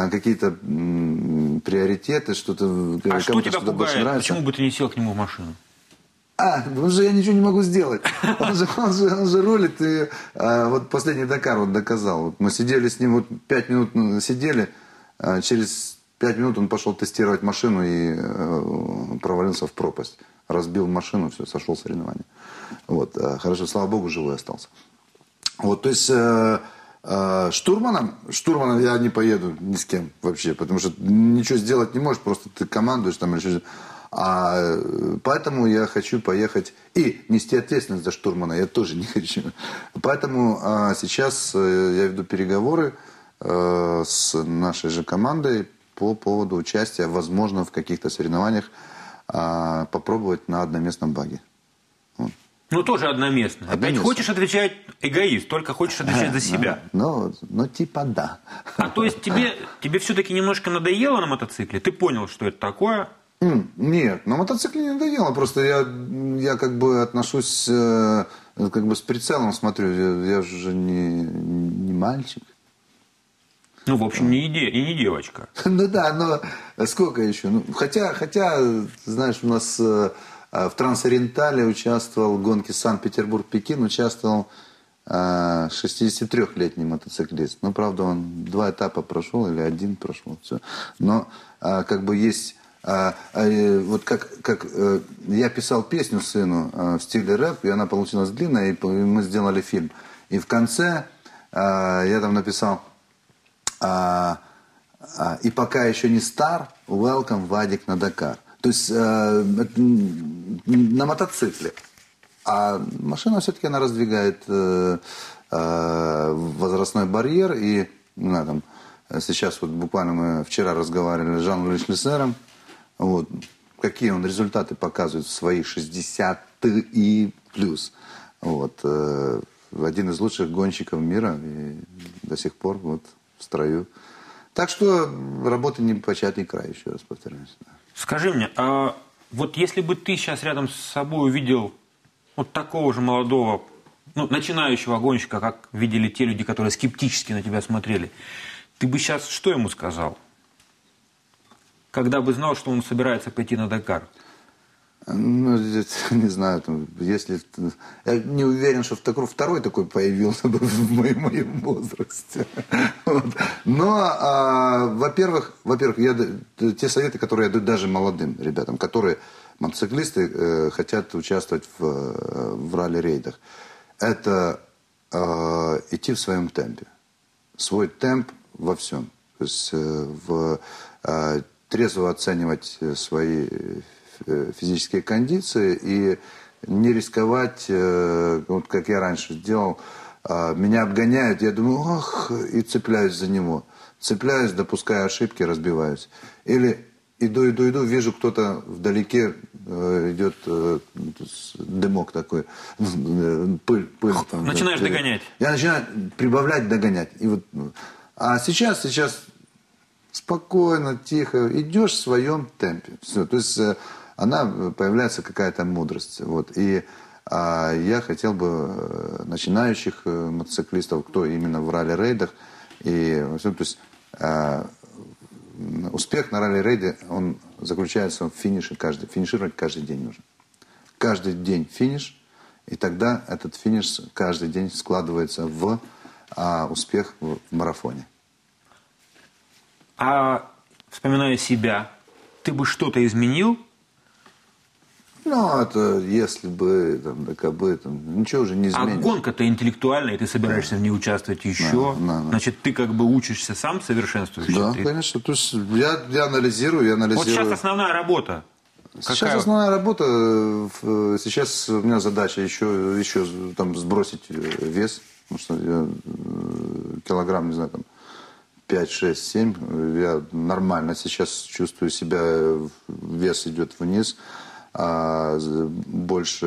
приоритеты, что-то... А что тебя пугает? Почему бы ты не сел к нему в машину? Потому что я ничего не могу сделать. Он же рулит. И вот последний Дакар вот доказал. Вот мы сидели с ним, вот 5 минут сидели, через 5 минут он пошел тестировать машину и провалился в пропасть. Разбил машину, все, сошел с соревнования. Вот. Хорошо, слава богу, живой остался. Вот, то есть штурманом я не поеду ни с кем вообще, потому что ничего сделать не можешь, просто ты командуешь там или что-то. Поэтому я хочу поехать и нести ответственность за штурмана я тоже не хочу. Поэтому сейчас я веду переговоры с нашей же командой по поводу участия, возможно, в каких-то соревнованиях попробовать на одноместном баге. Вот. Ну, тоже одноместно. Опять хочешь отвечать эгоист, только хочешь отвечать за себя. Ну, типа да. То есть тебе все-таки немножко надоело на мотоцикле? Ты понял, что это такое? Нет, на мотоцикле не надоело. Просто я как бы отношусь, как бы с прицелом смотрю. Я же не мальчик. Ну, в общем, и не девочка. Ну да, но сколько еще? Ну, хотя, знаешь, у нас в Трансориентале участвовал в гонке Санкт-Петербург-Пекин, участвовал 63-летний мотоциклист. Ну, правда, он 2 этапа прошел или 1 прошел. Все. Но как бы есть... вот как я писал песню сыну в стиле рэп, и она получилась длинная, и мы сделали фильм. И в конце я там написал... и пока еще не стар, welcome, Вадик, на Дакар. То есть на мотоцикле. А машина все-таки она раздвигает возрастной барьер. И там, сейчас вот буквально мы вчера разговаривали с Жаном Шлиссером. Вот, какие он результаты показывает в свои 60 и плюс. Вот, один из лучших гонщиков мира. И до сих пор вот в строю. Так что работа не початый край, еще раз повторяюсь. Скажи мне, а вот если бы ты сейчас рядом с собой увидел вот такого же молодого, начинающего гонщика, как видели те люди, которые скептически на тебя смотрели, ты бы сейчас что ему сказал? Когда бы знал, что он собирается пойти на Дакар? Ну, не знаю, если... Я не уверен, что второй такой появился бы в моем возрасте. Вот. Но, во-первых, те советы, которые я даю даже молодым ребятам, которые мотоциклисты хотят участвовать в ралли-рейдах, это идти в своем темпе. Свой темп во всем. То есть трезво оценивать свои физические кондиции и не рисковать, вот как я раньше делал. Меня обгоняют, я думаю, ох, и цепляюсь за него. Цепляюсь, допускаю ошибки, разбиваюсь. Или иду, вижу, кто-то вдалеке идет дымок такой, пыль. Там, начинаешь догонять. Я начинаю прибавлять, догонять. И вот, а сейчас спокойно, тихо, идешь в своем темпе. Все. То есть появляется какая-то мудрость. Вот. И я хотел бы начинающих мотоциклистов, кто именно в ралли-рейдах, и то есть успех на ралли-рейде, он заключается в финише финишировать каждый день нужно. Каждый день финиш, и тогда этот финиш каждый день складывается в успех в марафоне. А вспоминая себя, ты бы что-то изменил? Ну, это если бы, там, ДКБ, там, ничего уже не изменишь. А гонка-то интеллектуальная, и ты собираешься в ней участвовать еще. Да. Значит, ты как бы учишься сам, совершенствуешься. Да, конечно. То есть я анализирую. Вот сейчас основная работа. Сейчас основная работа, сейчас у меня задача еще там сбросить вес, потому что я килограмм, не знаю, там 5, 6, 7, я нормально сейчас чувствую себя, вес идет вниз, больше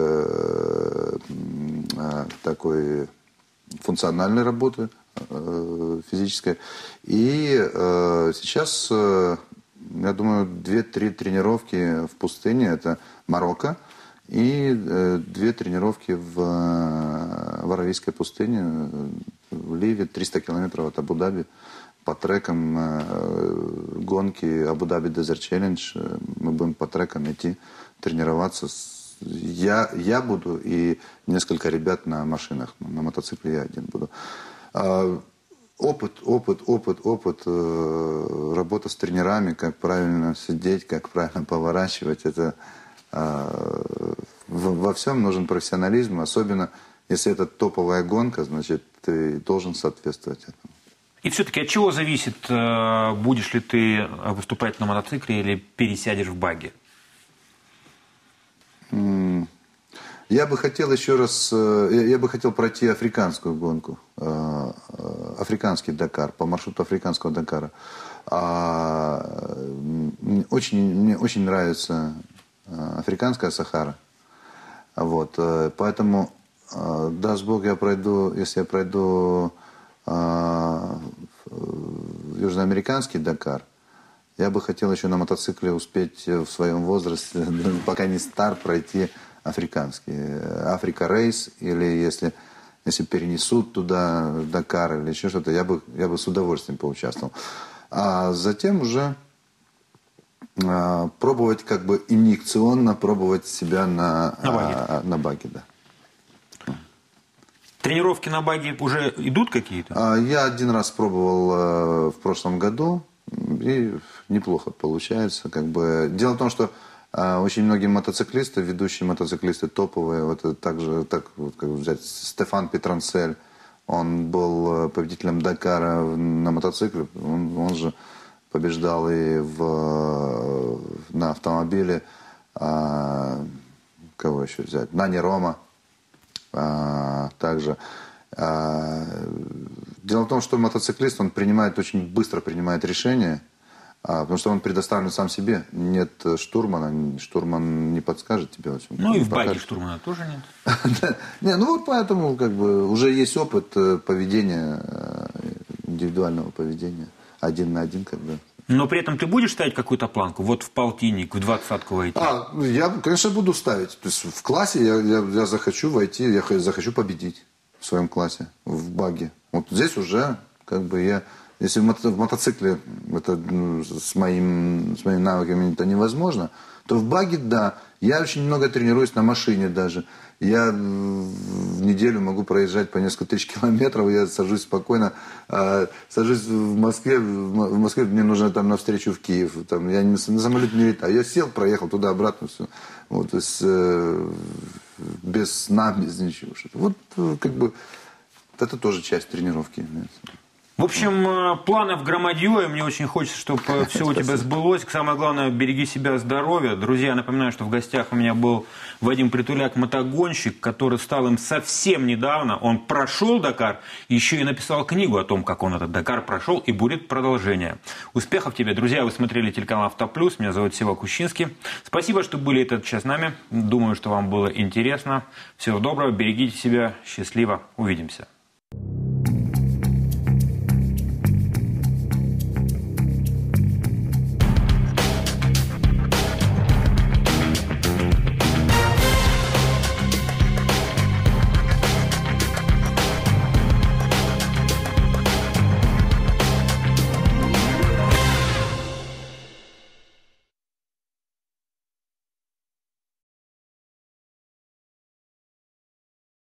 такой функциональной работы физической. И сейчас, я думаю, 2-3 тренировки в пустыне, это Марокко, и 2 тренировки в Аравийской пустыне, в Ливе, 300 километров от Абу-Даби, по трекам гонки Абу-Даби Desert Challenge. Мы будем по трекам идти, тренироваться. Я буду и несколько ребят на машинах. На мотоцикле я один буду. Опыт, работа с тренерами, как правильно сидеть, как правильно поворачивать. Это во всем нужен профессионализм, особенно если это топовая гонка, значит, ты должен соответствовать этому. И все-таки от чего зависит, будешь ли ты выступать на мотоцикле или пересядешь в багги? Я бы хотел еще раз, я бы хотел пройти африканскую гонку, африканский Дакар, по маршруту африканского Дакара. Мне очень нравится африканская Сахара. Вот, поэтому, даст Бог, если я пройду южноамериканский Дакар, я бы хотел еще на мотоцикле успеть в своем возрасте, пока не стар, пройти африканский. Африка Рейс, или если перенесут туда Дакар или еще что-то, я бы с удовольствием поучаствовал. А затем уже пробовать как бы инъекционно, пробовать себя на баги, да. Тренировки на баги уже идут какие-то? Я один раз пробовал в прошлом году, и неплохо получается. Как бы. Дело в том, что очень многие мотоциклисты, ведущие мотоциклисты топовые, вот как взять Стефан Петранцель, он был победителем Дакара на мотоцикле, он же побеждал и на автомобиле, кого еще взять, Нани Рома. Также. Дело в том, что мотоциклист, он очень быстро принимает решения, потому что он предоставлен сам себе. Нет штурмана, штурман не подскажет тебе. Ну и в баги штурмана тоже нет. Не, ну вот поэтому как бы уже есть опыт поведения, индивидуального поведения, 1 на 1 как бы. Но при этом ты будешь ставить какую-то планку? Вот в полтинник, в 20-ку войти? Я, конечно, буду ставить. То есть в классе я захочу войти, я захочу победить в своем классе, в баге. Вот здесь уже, как бы если в мотоцикле это с моими навыками это невозможно, то в баге, да. Я очень много тренируюсь на машине даже. Я в неделю могу проезжать по несколько тысяч километров, я сажусь спокойно, сажусь в Москве мне нужно там навстречу в Киев, там, я на самолете не летаю, я сел, проехал туда-обратно, все. Вот, то есть без сна, без ничего. Вот как бы это тоже часть тренировки является. В общем, планов громадье, и мне очень хочется, чтобы все у тебя сбылось. Самое главное, береги себя, здоровья. Друзья, напоминаю, что в гостях у меня был Вадим Притуляк, мотогонщик, который стал им совсем недавно. Он прошел Дакар, еще и написал книгу о том, как он этот Дакар прошел, и будет продолжение. Успехов тебе, друзья. Вы смотрели телеканал Автоплюс. Меня зовут Сева Кущинский. Спасибо, что были этот час с нами. Думаю, что вам было интересно. Всего доброго, берегите себя. Счастливо. Увидимся.